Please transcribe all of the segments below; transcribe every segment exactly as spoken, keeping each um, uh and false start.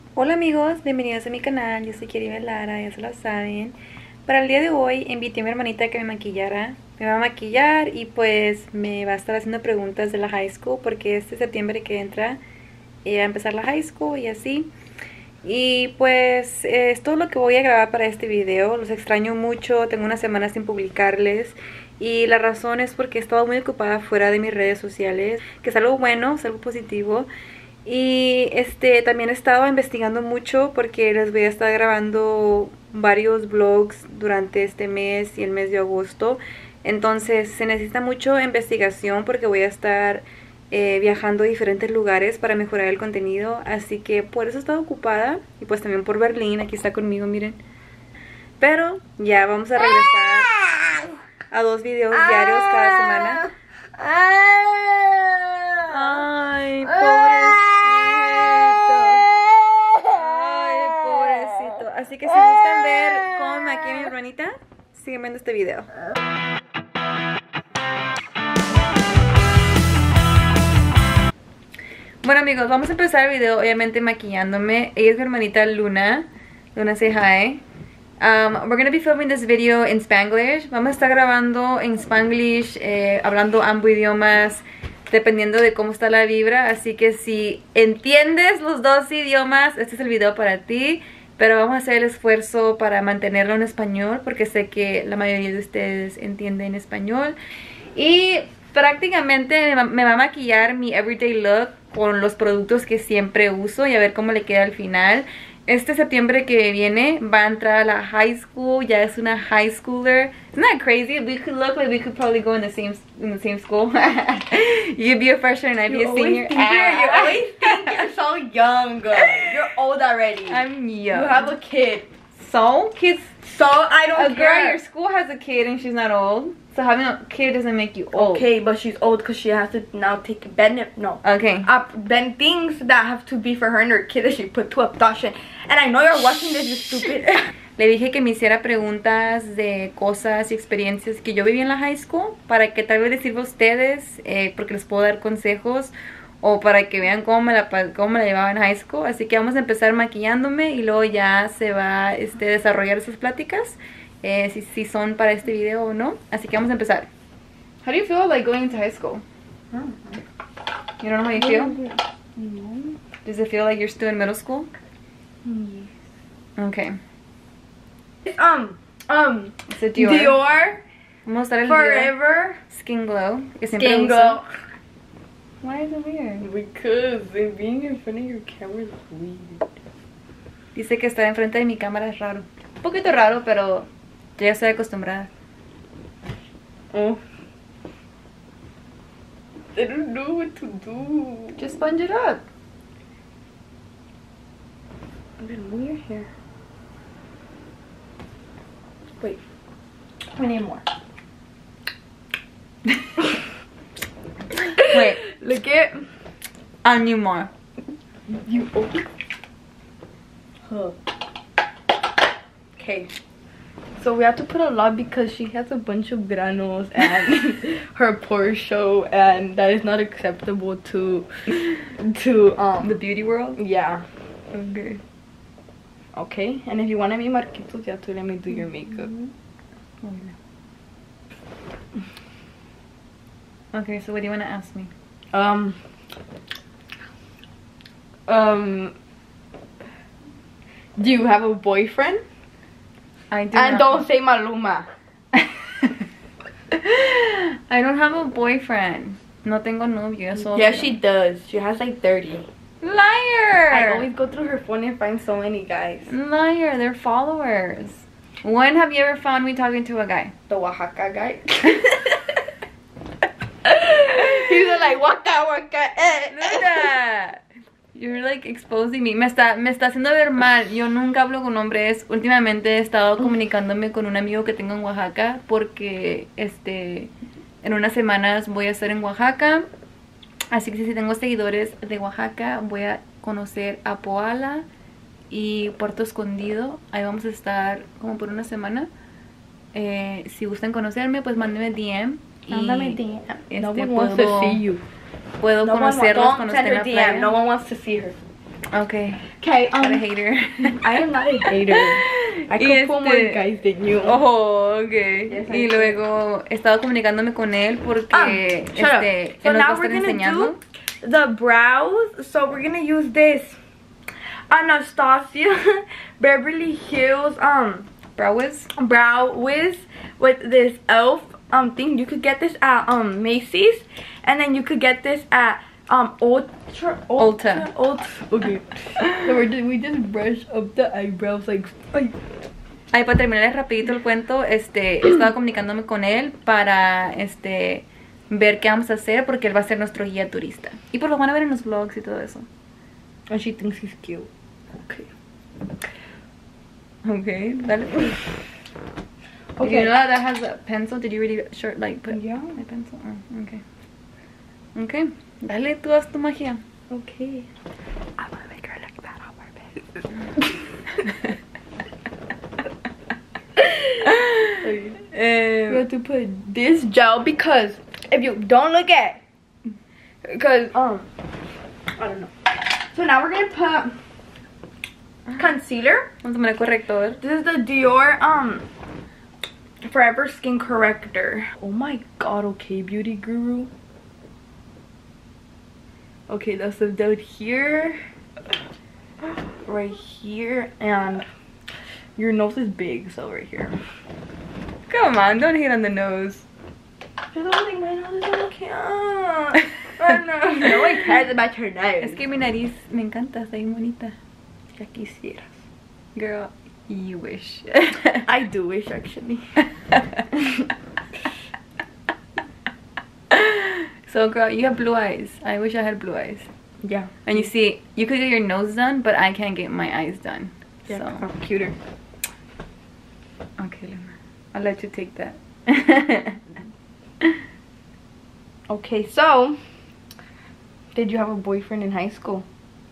Hola amigos, bienvenidos a mi canal, yo soy Kiribel Lara, ya se lo saben. Para el día de hoy invité a mi hermanita a que me maquillara. Me va a maquillar y pues me va a estar haciendo preguntas de la high school porque este septiembre que entra eh, va a empezar la high school y así. Y pues eh, es todo lo que voy a grabar para este video. Los extraño mucho, tengo unas semanas sin publicarles. Y la razón es porque he estado muy ocupada fuera de mis redes sociales, que es algo bueno, es algo positivo. Y este también he estado investigando mucho porque les voy a estar grabando varios vlogs durante este mes y el mes de agosto. Entonces se necesita mucho investigación porque voy a estar eh, viajando a diferentes lugares para mejorar el contenido. Así que por eso he estado ocupada y pues también por Berlín, aquí está conmigo, miren. Pero ya vamos a regresar a dos videos diarios cada semana. Ay, pobrecito. Ay, pobrecito. Así que si gustan ver cómo me maquilla mi hermanita, sigan viendo este video. Bueno amigos, vamos a empezar el video obviamente maquillándome. Ella es mi hermanita Luna. Luna, say hi. Um, we're going to be filming this video in Spanglish. Vamos a estar grabando en Spanglish, eh, hablando ambos idiomas, dependiendo de cómo está la vibra. Así que si entiendes los dos idiomas, este es el video para ti. Pero vamos a hacer el esfuerzo para mantenerlo en español, porque sé que la mayoría de ustedes entienden español. Y prácticamente me va a maquillar mi everyday look con los productos que siempre uso y a ver cómo le queda al final. Este septiembre que viene va a entrar a la high school, ya es una high schooler. Isn't that crazy? We could look like we could probably go in the same in the same school. You'd be a freshman and I'd be a senior. Think you're, you always think you're so young. You're old already. I'm young. You have a kid. So? Kids, So I don't a girl care. at your school has a kid and she's not old. So having a kid doesn't make you old. Okay, but she's old because she has to now take ben no. Okay. Uh, ben things that have to be for her and her kid that she put to adoption. And I know you're watching this, you stupid. Le dije que me hiciera preguntas de cosas y experiencias que yo viví en la high school para que tal vez les sirva a ustedes, eh, porque les puedo dar consejos o para que vean cómo me la, cómo me la llevaba en high school. Así que vamos a empezar maquillándome y luego ya se va este, desarrollar esas pláticas, eh, si, si son para este video o no. Así que vamos a empezar. How do you feel like going into high school? You don't know how you feel? No. Does it feel like you're still in middle school? Yes. Okay. Um, um, Is it Dior? Dior, Vamos a usar el Dior Forever, Skin Glow, que siempre Skin uso. Glow. Why is it weird? Because being in front of your camera is weird. Dice que estar enfrente de mi cámara es raro. Un poquito raro, pero yo ya estoy acostumbrada. Oh. I don't know what to do. Just sponge it up. I'm gonna move your hair. Wait. We need more. Wait, Look at I need more. you. Huh. Okay. So we have to put a lot because she has a bunch of granos and her pores show, and that is not acceptable to to um The beauty world? yeah. Okay. Okay. And if you want to be marquitos, you have to let me do your makeup. Okay, so what do you want to ask me? Um. Um. Do you have a boyfriend? I do And not- don't say Maluma. I don't have a boyfriend. No tengo novio. Solo Yeah, she does. She has like thirty. Liar! I always go through her phone and find so many guys. Liar, they're followers. When have you ever found me talking to a guy? The Oaxaca guy. He's like waka waka. Eh. Luna, you're like exposing me. Me está, me está haciendo ver mal. Yo nunca hablo con hombres. Últimamente he estado comunicándome con un amigo que tengo en Oaxaca porque este en unas semanas voy a estar en Oaxaca. Así que si tengo seguidores de Oaxaca, voy a conocer a Poala y Puerto Escondido. Ahí vamos a estar como por una semana. Eh, si gustan conocerme, pues mándenme D M. Y Mándame D M. este, No one wants to puedo, see you. puedo No one, conocerlos don't cuando send esté en her la D playa. M. No one wants to see her. Ok. Okay, um, Not a hater. I am not a hater. I could Y pull more este- guys than you. Oh, ok. Yes, I Y do. luego he estado comunicándome con él porque Um, shut up. este, So él nos va a now we're estar gonna enseñando. do the brows. So we're gonna use this Anastasia Beverly Hills um Brow Wiz. brow wiz with this elf um thing. You could get this at um Macy's, and then you could get this at um Ultra Ulta. Ulta. Okay. So we're just, we just brush up the eyebrows like. Ay. Ay, para terminar rapidito el cuento, este, he estado comunicándome con él para este ver qué vamos a hacer porque él va a ser nuestro guía turista. Y pues lo van a ver en los vlogs y todo eso. And she thinks he's cute. Okay. Okay, dale. Okay. You know that, that has a pencil? Did you really short like put Yeah. my pencil? Oh, okay. Okay, dale, tú haz tu magia. Okay. I wanna make her look bad on purpose. Okay. We Eh, have to put this gel because if you don't look at, because um, I don't know. So now we're gonna put concealer. vamos a poner corrector. This is the Dior um Forever Skin Corrector. Oh my god, okay, beauty guru. Okay, that's the down here, right here, and your nose is big, so right here. Come on, don't hit on the nose. I don't think my nose is so cute. I know. No one cares about your nose. Es que mi nariz me encanta, está bien bonita. Ya quisieras. Girl, you wish. I do wish, actually. So girl, you have blue eyes. I wish I had blue eyes. Yeah. And you see, you could get your nose done, but I can't get my eyes done. Yeah, So, I'm cuter. okay, Luna. I'll let you take that. Okay, so did you have a boyfriend in high school?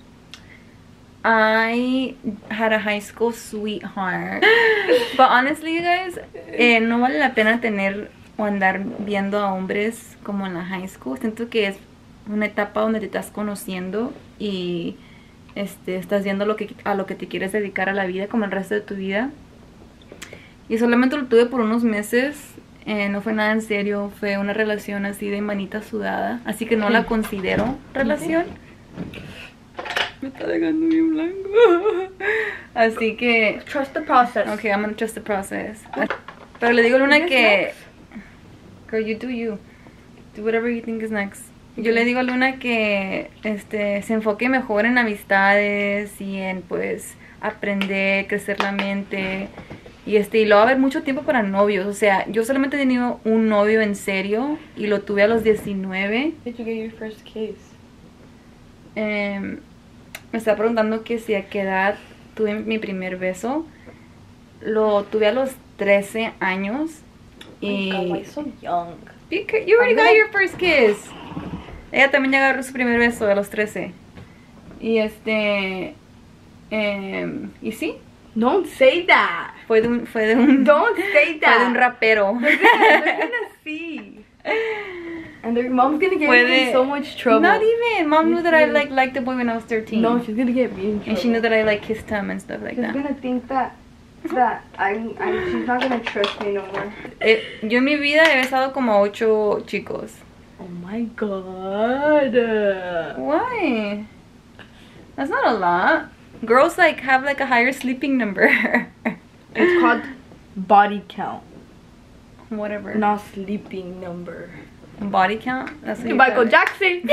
I had a high school sweetheart. But honestly, you guys, eh, no vale la pena tener o andar viendo a hombres como en la high school. Siento que es una etapa donde te estás conociendo y este, estás viendo lo que, a lo que te quieres dedicar a la vida, como el resto de tu vida. Y solamente lo tuve por unos meses. Eh, no fue nada en serio. Fue una relación así de manita sudada. Así que no la considero relación. Me está dejando bien blanco. Así que... Trust the process. Okay, I'm gonna trust the process. Pero le digo a Luna que... Girl, you do you. Do whatever you think is next. Yo le digo a Luna que este, se enfoque mejor en amistades y en pues aprender, crecer la mente. Y este, y luego va a haber mucho tiempo para novios. O sea, yo solamente he tenido un novio en serio y lo tuve a los diecinueve. Did you get your first kiss? Eh, me está preguntando que si a qué edad tuve mi primer beso. Lo tuve a los trece años. Y... Oh my God, why so young? Because you already got your first kiss. Ella también ya agarró su primer beso a los trece. Y este... Eh, y sí, Don't say that. fue de un... Fue de un, Don't say that. fue de un rapero. They're gonna, they're gonna see. And their mom's gonna get Fue me in de- so much trouble. Not even. Mom knew that I Sí. like liked the boy when I was thirteen. No, she's gonna get me in trouble. And she knew that I like kissed him and stuff like She's that. gonna think that that I'm, I'm. She's not gonna trust me no more. Eh, yo en mi vida he besado como a ocho chicos. Oh my god. Why? That's not a lot. Girls like have like a higher sleeping number. It's called body count, Whatever. not sleeping number. Body count? That's what you Michael call it. Jackson.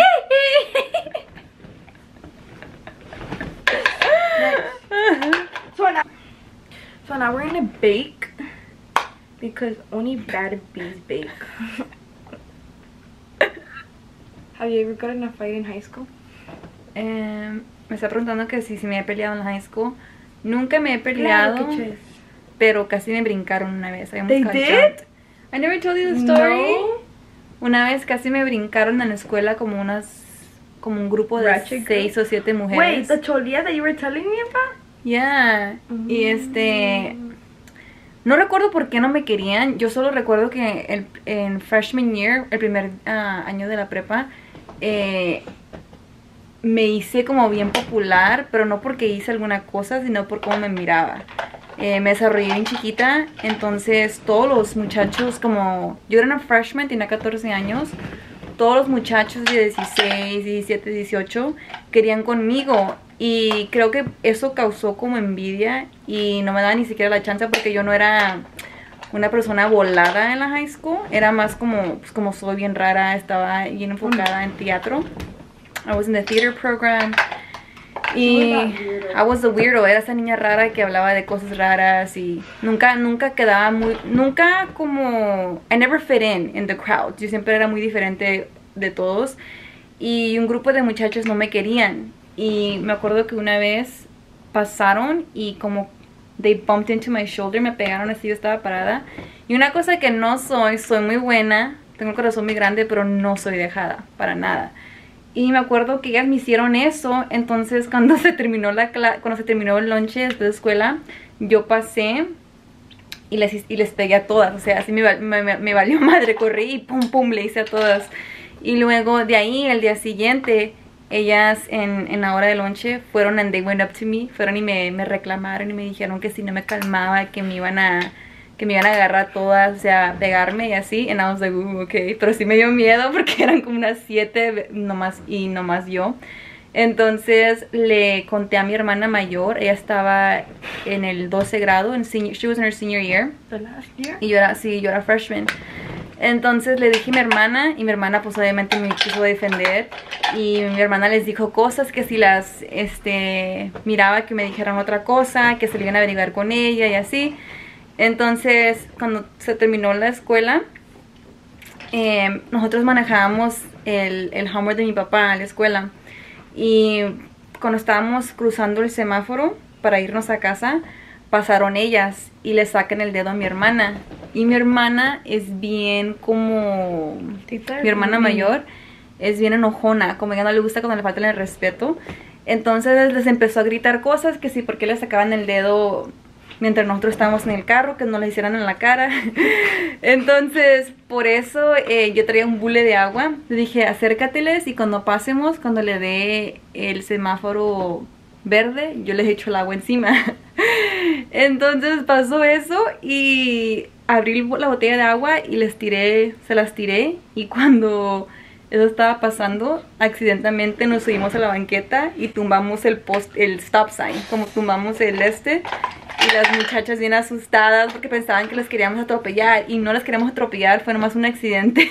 So now, so now we're gonna bake because only bad bees bake. Have you ever gotten in a fight in high school? Em, me está preguntando que si, si me he peleado en la high school. Nunca me he peleado, pero casi me brincaron una vez. I almost They got did? jumped. I never told you the story. No. Una vez casi me brincaron en la escuela como unas como un grupo de Ratchet seis o siete Wait, mujeres. the cholia that you were telling me about? Yeah. Y este no recuerdo por qué no me querían. Yo solo recuerdo que el, en freshman year, el primer ah, año de la prepa, eh, me hice como bien popular, pero no porque hice alguna cosa, sino por cómo me miraba. Eh, me desarrollé bien chiquita, entonces todos los muchachos, como yo era una freshman, tenía catorce años, todos los muchachos de dieciséis, diecisiete, dieciocho querían conmigo. Y creo que eso causó como envidia y no me daba ni siquiera la chance porque yo no era una persona volada en la high school. Era más como, pues como soy bien rara, estaba bien enfocada en teatro. I was in the theater program. Y I was the weirdo, era esa niña rara que hablaba de cosas raras y nunca, nunca quedaba muy, nunca como, I never fit in in the crowd. Yo siempre era muy diferente de todos y un grupo de muchachos no me querían. Y me acuerdo que una vez pasaron y como they bumped into my shoulder, me pegaron así, yo estaba parada. Y una cosa que no soy, soy muy buena, tengo el corazón muy grande, pero no soy dejada, para nada. Y me acuerdo que ellas me hicieron eso, entonces cuando se terminó la cuando se terminó el lunch después de escuela, yo pasé y les, y les pegué a todas, o sea, así me, me, me valió madre, corrí y pum pum le hice a todas. Y luego de ahí, el día siguiente, ellas en, en la hora de lonche fueron and they went up to me, fueron y me, me reclamaron y me dijeron que si no me calmaba, que me iban a... que me iban a agarrar todas, o sea, pegarme y así, and I was like, uh, ok, pero sí me dio miedo porque eran como unas siete nomás y nomás yo. Entonces le conté a mi hermana mayor, ella estaba en el doce grado, en senior, she was in her senior year. The last year? Y yo era, sí, yo era freshman. Entonces le dije a mi hermana y mi hermana pues obviamente me quiso defender y mi hermana les dijo cosas que si las este miraba que me dijeran otra cosa, que se le iban a averiguar con ella y así. Entonces, cuando se terminó la escuela, eh, nosotros manejábamos el, el Hummer de mi papá a la escuela. Y cuando estábamos cruzando el semáforo para irnos a casa, pasaron ellas y le sacan el dedo a mi hermana. Y mi hermana es bien como... mi hermana mayor es bien enojona, como ella no le gusta cuando le faltan el respeto. Entonces les empezó a gritar cosas que sí, porque le sacaban el dedo... mientras nosotros estábamos en el carro, que no le hicieran en la cara. Entonces, por eso eh, yo traía un bule de agua. Le dije, acércateles y cuando pasemos, cuando le dé el semáforo verde, yo les echo el agua encima. Entonces pasó eso y abrí la botella de agua y les tiré, se las tiré. Y cuando eso estaba pasando, accidentalmente nos subimos a la banqueta y tumbamos el post, el stop sign, como tumbamos el este. Y las muchachas bien asustadas porque pensaban que les queríamos atropellar. Y no las queríamos atropellar, fue nomás un accidente.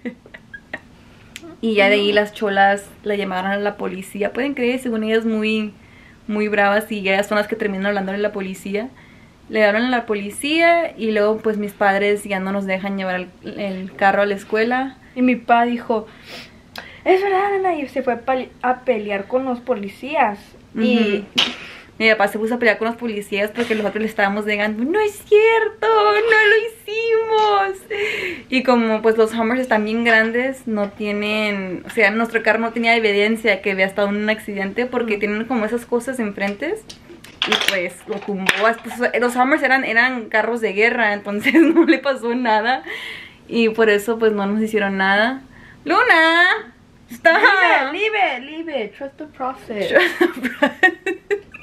Y ya de ahí las cholas la llamaron a la policía. Pueden creer, según ellas muy, muy bravas. Y ellas son las que terminan hablándole a la policía. Le hablaron a la policía y luego pues mis padres ya no nos dejan llevar el, el carro a la escuela. Y mi papá dijo, es verdad, Ana, y se fue a, a pelear con los policías. Uh-huh. Y... mi papá se puso a pelear con los policías porque nosotros le estábamos negando, no es cierto, no lo hicimos. Y como pues los Hummers están bien grandes, no tienen, o sea, nuestro carro no tenía evidencia que había estado en un accidente porque mm. tienen como esas cosas enfrente. Y pues lo tumbó. Pues, los Hummers eran, eran carros de guerra, entonces no le pasó nada. Y por eso pues no nos hicieron nada. ¡Luna! ¡Stop! Leave it, leave it, trust the process. Trust the process.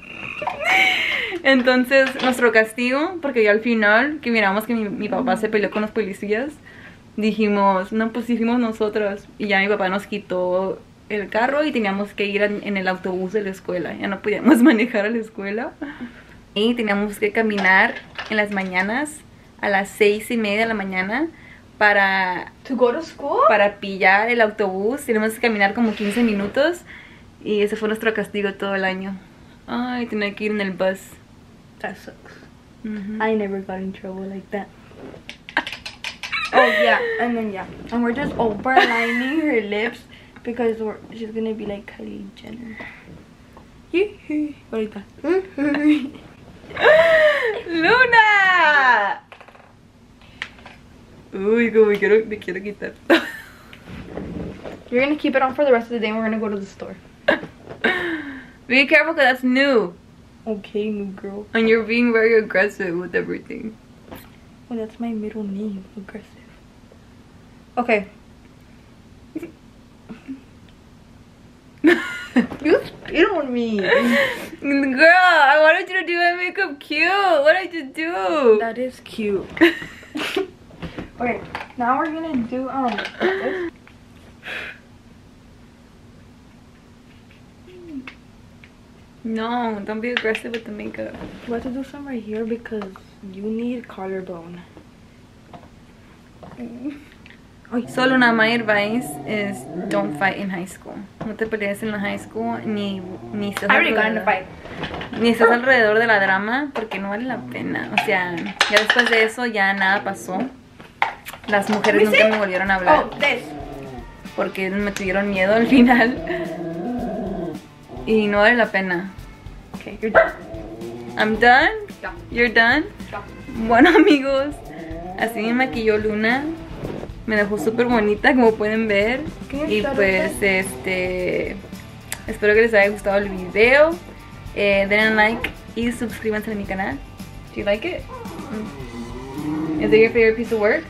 Entonces nuestro castigo, porque ya al final que miramos que mi, mi papá se peleó con los policías, dijimos, no, pues hicimos nosotros. Y ya mi papá nos quitó el carro y teníamos que ir en, en el autobús de la escuela. Ya no podíamos manejar a la escuela y teníamos que caminar en las mañanas a las seis y media de la mañana para, to go to school? Para pillar el autobús. Teníamos que caminar como quince minutos y ese fue nuestro castigo todo el año. Ay, tenía que ir en el bus. That sucks. Mm-hmm. I never got in trouble like that. Oh yeah, and then yeah, and we're just overlining her lips because we're, she's gonna be like Kylie Jenner. Ahorita. ¡Luna! Uy, como me quiero, me quiero quitar. You're gonna keep it on for the rest of the day and we're gonna go to the store. Be careful because that's new. Okay, new girl. And you're being very aggressive with everything. Well, that's my middle name, aggressive. Okay. You You don't want me. Girl, I wanted you to do my makeup cute. What did you do? That is cute. Okay, now we're gonna do um this. No, don't be aggressive with the makeup. We have to do some right here because you need collarbone. So Luna, my advice is don't fight in high school. No te pelees en la high school ni ni estás I already got in a alrededor, fight. ni estás alrededor de la drama porque no vale la pena. O sea, ya después de eso ya nada pasó. Las mujeres nunca me volvieron a hablar Oh, this. porque me tuvieron miedo al final. Y no vale la pena. Okay, you're done. I'm done. Yeah. You're done. Yeah. Bueno amigos, así me maquilló Luna. Me dejó súper bonita, como pueden ver. ¿Qué? Y pues este espero que les haya gustado el video. eh, Denle un like y suscríbanse a mi canal. Do you like it? Is it your favorite piece of work?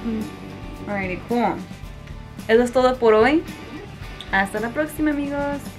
Mm-hmm. Alrighty, cool. Eso es todo por hoy. Hasta la próxima amigos.